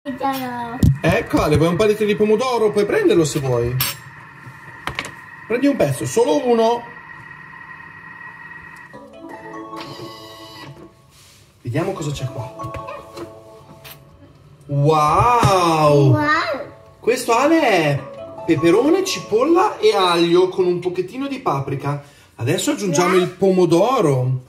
Ecco Ale, vuoi un paio di pomodoro? Puoi prenderlo se vuoi. Prendi un pezzo, solo uno. Vediamo cosa c'è qua. Wow! Questo Ale è peperone, cipolla e aglio con un pochettino di paprika. Adesso aggiungiamo il pomodoro.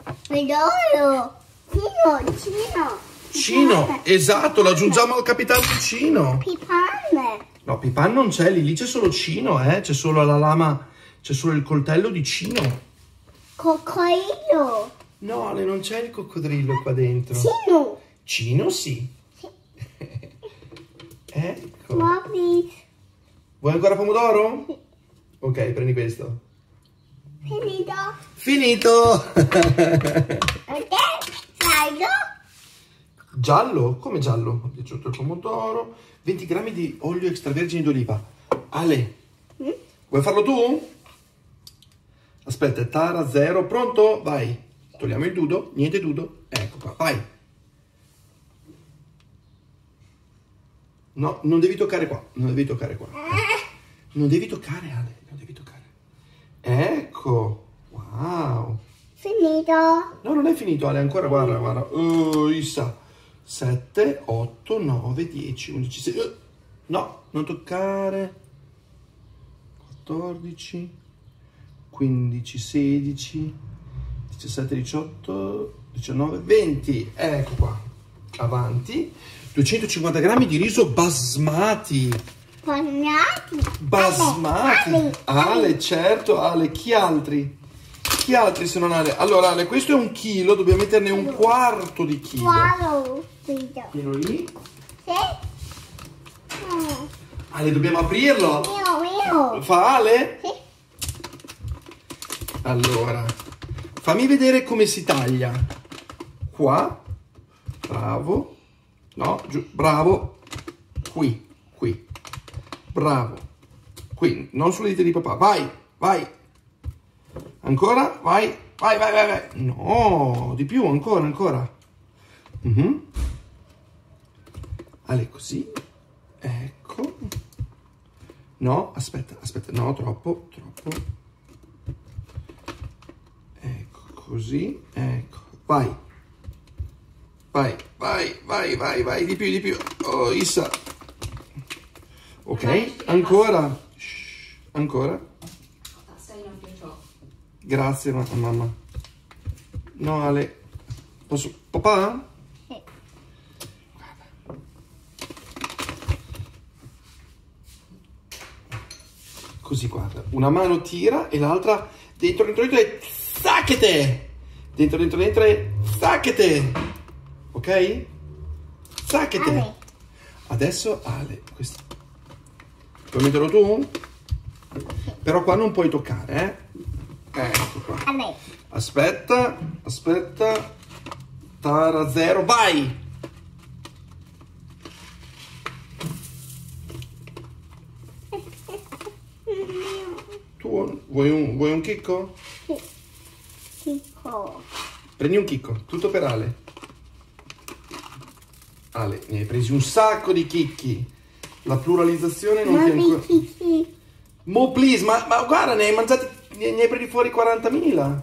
Cino, esatto, lo aggiungiamo al capitano Cino. No, Pipan non c'è, lì c'è solo Cino, c'è solo la lama, c'è solo il coltello di Cino. Coccodrillo. No, Ale, non c'è il coccodrillo qua dentro. Cino. Cino sì. Ecco. Vuoi ancora pomodoro? Sì. Ok, prendi questo. Finito. Ok, giallo. Giallo? Come giallo? Ho aggiunto il pomodoro. 20 grammi di olio extravergine d'oliva. Ale, vuoi farlo tu? Aspetta, Tara 0, pronto? Vai. Togliamo il dudo, niente dudo. Ecco qua, vai. No, non devi toccare qua, non devi toccare qua. Non devi toccare, Ale, non devi toccare. Ecco, wow. Finito. No, non è finito, Ale, ancora, guarda, guarda. Issa. 7, 8, 9, 10, 11, 16. No, non toccare. 14, 15, 16, 17, 18, 19, 20. Ecco qua. Avanti. 250 grammi di riso basmati. Basmati. Ale, certo, Ale. Chi altri? Chi altri se non Ale? Allora, Ale, questo è 1 chilo, dobbiamo metterne un quarto di chilo. Pieno lì. Sì. Ale, dobbiamo aprirlo. Mio. Fa Ale? Sì. Allora, fammi vedere come si taglia. Qua. Bravo. No, giù. Bravo. Qui. Qui. Bravo. Qui. Non sulle dita di papà. Vai. Vai. Ancora. Vai. Vai, vai, vai, vai. No, di più. Ancora, ancora. Ale, così. Ecco. No, aspetta, aspetta. No, troppo, troppo. Ecco, così. Ecco. Vai. Vai, vai, vai, vai, vai. Di più, di più. Oh, Issa. Ok, ancora. Shh. Ancora. Grazie, mamma. No, Ale. Posso? Papà? Sì. Guarda. Così, guarda. Una mano tira e l'altra dentro, dentro, dentro e sacchete! Dentro, dentro, dentro e sacchete! Ok? Sacchete! Ale. Adesso Ale. Questo. Puoi metterlo tu? Però qua non puoi toccare, Ecco qua. Ale. Aspetta, aspetta. Tara 0, vai! Tu vuoi un chicco? Sì. Chicco. Prendi un chicco, tutto per Ale. Ale, ne hai presi un sacco di chicchi. La pluralizzazione non ti è ancora... Mo please, ma guarda, ne hai mangiati, ne hai presi fuori 40.000.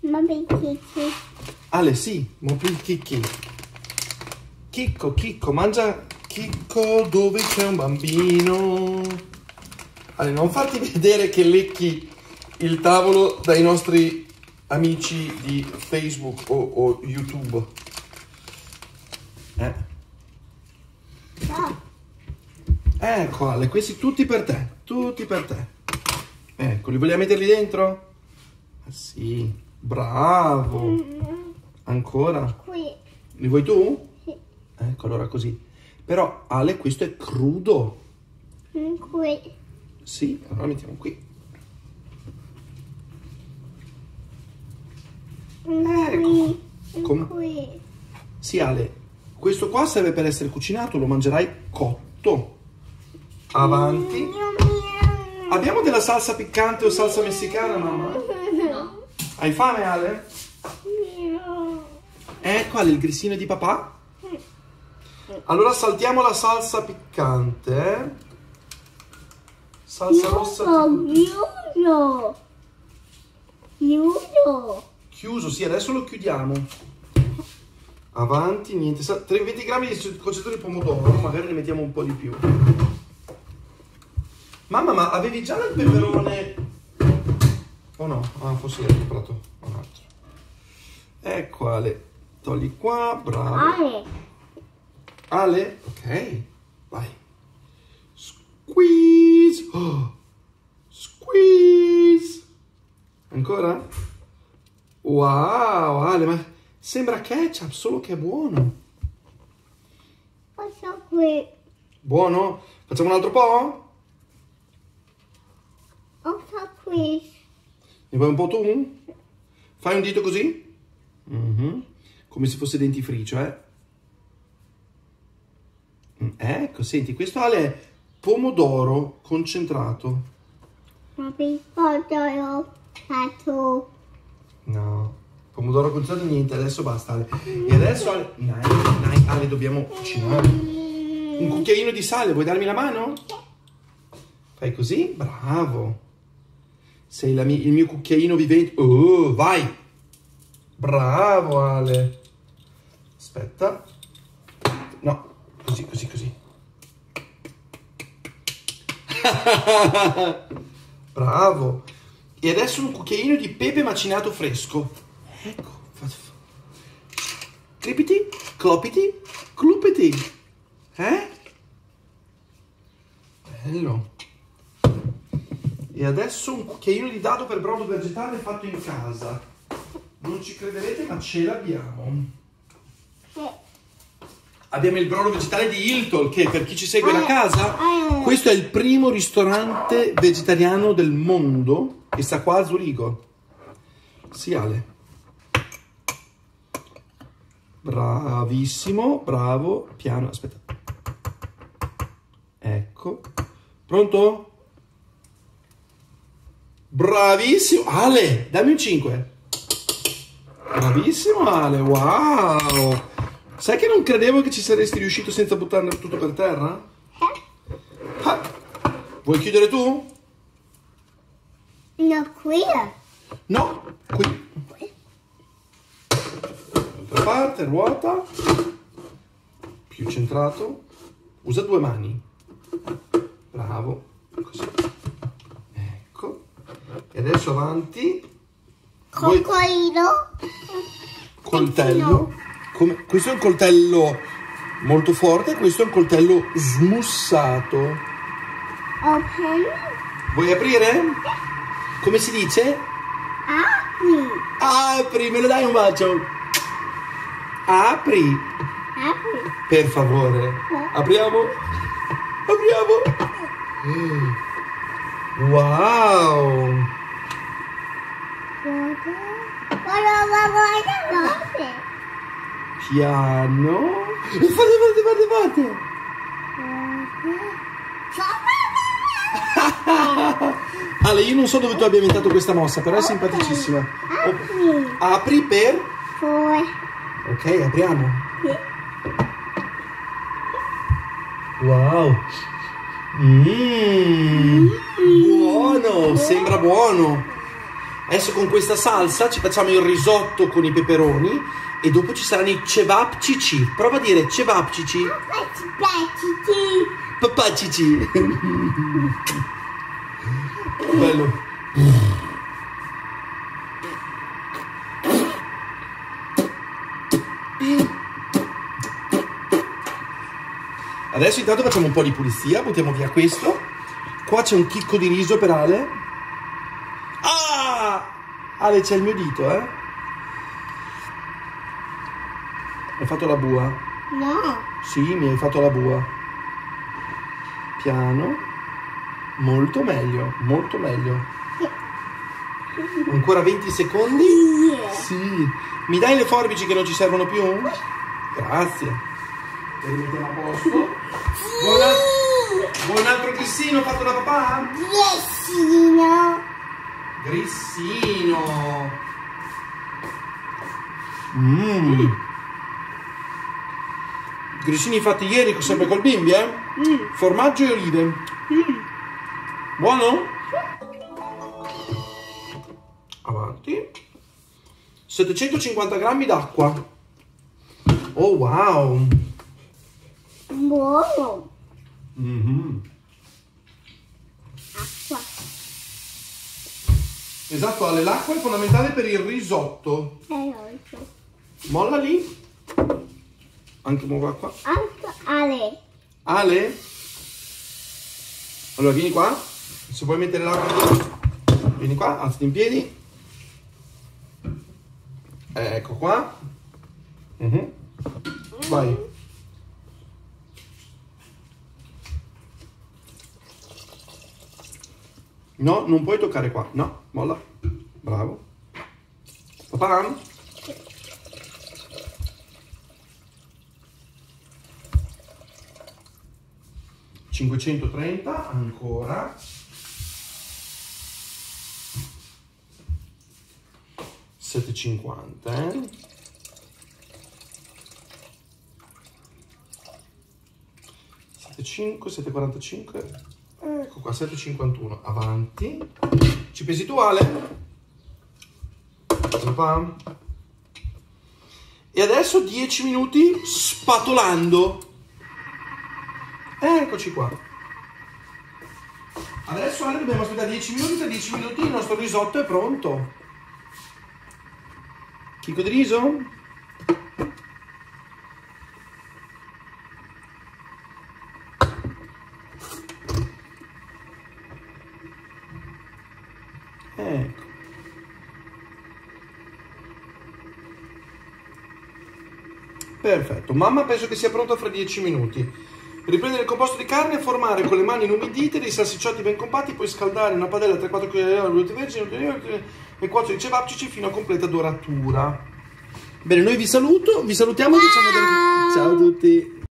Ale, sì, mo please chicchi. Chicco, chicco, mangia chicco dove c'è un bambino. Ale, non farti vedere che lecchi il tavolo dai nostri amici di Facebook o YouTube. Ecco Ale, questi tutti per te, tutti per te. Ecco, li vogliamo metterli dentro? Ah, sì, bravo. Ancora? Qui. Li vuoi tu? Sì. Ecco, allora così. Però Ale, questo è crudo. Qui. Sì, allora mettiamo qui. Ecco. Qui. Sì Ale, questo qua serve per essere cucinato, lo mangerai cotto. Avanti. Abbiamo della salsa piccante o salsa messicana, mamma? No. Hai fame, Ale? Ecco Ale, il grissino di papà. Allora saltiamo la salsa piccante, eh? Salsa rossa. Chiuso. Chiuso. Chiuso, sì, adesso lo chiudiamo. Avanti, niente. 20 grammi di concentrato di pomodoro, magari ne mettiamo un po' di più. Mamma, ma avevi già il peperone? Oh no, ah, forse l'hai comprato un altro. Ecco Ale, togli qua, bravo. Ale. Ale, ok, vai. Squeeze. Oh. Squeeze. Ancora? Wow, Ale, ma sembra ketchup, solo che è buono. Faccio qui. Buono? Facciamo un altro po'? Faccio qui. Ne vuoi un po' tu? Fai un dito così? Come se fosse dentifricio, eh? Ecco, senti, questo Ale è pomodoro concentrato. Ma mi ho fatto. No, pomodoro concentrato niente, adesso basta Ale. E adesso Ale, dai, Ale, dobbiamo cucinare. Un cucchiaino di sale, vuoi darmi la mano? Fai così? Bravo. Sei il mio cucchiaino vivente. Oh, vai. Bravo Ale. Aspetta. No, così. Bravo. E adesso un cucchiaino di pepe macinato fresco. Ecco. Cripiti, clopiti, clupiti. Bello. E adesso un cucchiaino di dado per brodo vegetale fatto in casa. Non ci crederete, ma ce l'abbiamo. Abbiamo il brodo vegetale di Hilton, che per chi ci segue da casa, questo è il primo ristorante vegetariano del mondo e sta qua a Zurigo. Sì, Ale. Bravissimo, bravo. Piano, aspetta. Ecco. Pronto? Bravissimo. Ale, dammi un 5. Bravissimo Ale, wow. Sai che non credevo che ci saresti riuscito senza buttare tutto per terra? Vuoi chiudere tu? No, qui. No, qui. L'altra parte, ruota. Più centrato. Usa 2 mani. Bravo. Così. Ecco. E adesso avanti. Coccolino. Coltello. Questo è un coltello molto forte, questo è un coltello smussato. Open. Vuoi aprire? Come si dice? Apri. Apri, me lo dai un bacio? Apri. Apri. Per favore. Apriamo. Wow. Guarda. Piano. Fate. Ale, io non so dove tu abbia inventato questa mossa, però è simpaticissima. Apri per... Ok, apriamo. Wow. Buono, sembra buono. Adesso con questa salsa ci facciamo il risotto con i peperoni e dopo ci saranno i cevapcici. Prova a dire cevapcici. Papacici. Bello. Adesso intanto facciamo un po' di pulizia, buttiamo via questo. Qua c'è un chicco di riso per Ale. Ah! Ale, c'è il mio dito, eh? Hai fatto la bua? No. Sì, mi hai fatto la bua. Piano. Molto meglio, molto meglio. Ancora 20 secondi? Sì. Mi dai le forbici che non ci servono più? Grazie. Le rimettiamo a posto. Vuoi un altro grissino fatto da papà? Grissino. Grissini fatti ieri sempre col bimbi, eh? Formaggio e olive. Buono? Avanti. 750 grammi d'acqua. Oh wow. Buono. Acqua. Esatto, Ale, l'acqua è fondamentale per il risotto. Veloce. Molla lì. Anche muova qua. Anche Ale. Ale? Allora vieni qua. Se vuoi mettere l'acqua, vieni qua, alzati in piedi. Ecco qua. Vai. No, non puoi toccare qua. No, molla. Bravo. Papà? $530, ancora. 750, 7,5, 7,45. Ecco qua, 7,51. Avanti. Ci pesi tu, Ale? Papà. E adesso 10 minuti spatolando. Eccoci qua. Adesso Ale dobbiamo aspettare 10 minuti. Tra 10 minuti il nostro risotto è pronto. Chicco di riso? Ecco. Perfetto. Mamma penso che sia pronta fra 10 minuti. Riprendere il composto di carne, formare con le mani inumidite dei salsiccioti ben compatti, poi scaldare in una padella 3-4 kg di vergine e cuocere i cevapcici fino a completa doratura. Bene, noi vi salutiamo e diciamo ciao a tutti.